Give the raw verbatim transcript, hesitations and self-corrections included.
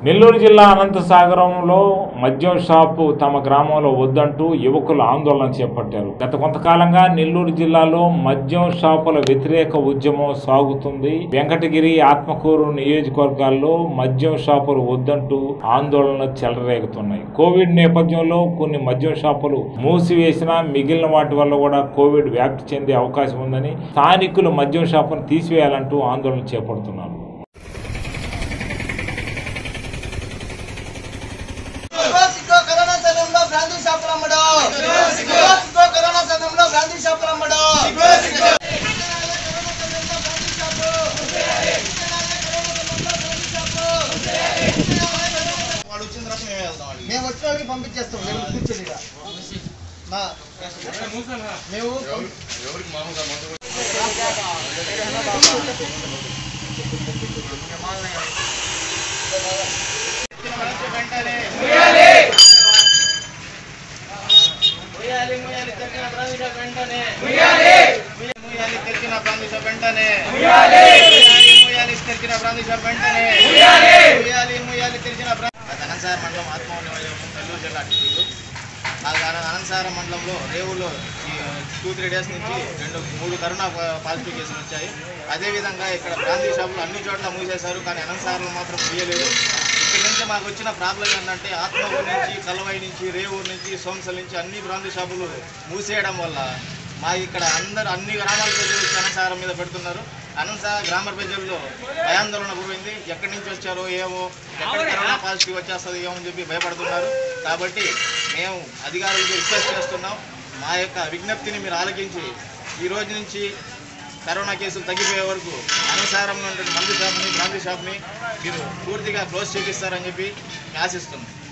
నెల్లూరు జిల్లా అనంతసాగరంలో మద్యం షాపు తమ గ్రామంలో వద్దంటూ యువకులు ఆందోళన చేపట్టారు. గత కొంతకాలంగా నెల్లూరు జిల్లాలో మద్యం షాపుల వ్యతిరేక ఉద్యమం సాగుతుంది. వెంకటగిరి, ఆత్మకూరు నియోజకవర్గాల్లో మద్యం షాపులు వద్దంటూ ఆందోళనలు చెలరేగుతున్నాయి. కోవిడ్ నేపథ్యంలో కొన్ని మద్యం షాపులు మూసివేసినా మిగిలిన వాటి వల్ల కూడా కోవిడ్ వ్యాప్తి చెందే అవకాశం ఉందని స్థానికులు మద్యం షాపును తీసివేయాలంటూ ఆందోళన చేపడుతున్నారు. మేము వచ్చిన వాళ్ళకి పంపించేస్తాం. మేము కూర్చొని మేము తెరిచిన ప్రాంతీయ వెంటనే తెరిచిన ప్రాంతీయ వెంటనే తెరిచిన అనంతసాగర మండలం ఆత్మూరు నెల్లూరు జిల్లా టీలు నాకు అనంతసాగర మండలంలో రేవులో ఈ టూ త్రీ డేస్ నుంచి రెండు మూడు కరోనా పాజిటివ్ కేసులు వచ్చాయి. అదేవిధంగా ఇక్కడ ప్రాంతీయ షాపులు అన్ని చోట్ల మూసేశారు, కానీ అనంతసాగరంలో మాత్రం మూయలేదు. ఇక్కడ నుంచి మాకు వచ్చిన ప్రాబ్లం ఏంటంటే ఆత్మూరు నుంచి, కలవై నుంచి, రేవూరు నుంచి, సోమసల నుంచి అన్ని ప్రాంతీయ షాపులు మూసేయడం వల్ల మా ఇక్కడ అందరూ అన్ని గ్రామాల ప్రజలు అనంతసాగరం మీద పెడుతున్నారు. అనంతసాగర గ్రామ ప్రజల్లో భయాందోళన గురైంది. ఎక్కడి నుంచి వచ్చారో ఏమో, ఎక్కడ కరోనా పాజిటివ్ వచ్చేస్తుంది ఏమో అని చెప్పి భయపడుతున్నారు. కాబట్టి మేము అధికారులకు రిక్వెస్ట్ చేస్తున్నాం, మా యొక్క విజ్ఞప్తిని మీరు ఆలకించి ఈ రోజు నుంచి కరోనా కేసులు తగ్గిపోయే వరకు అనంతసాగరంలో ఉండే మందు షాప్ని, బ్రాందీ షాప్ని మీరు పూర్తిగా క్లోజ్ చేపిస్తారని చెప్పి ఆశిస్తున్నాం.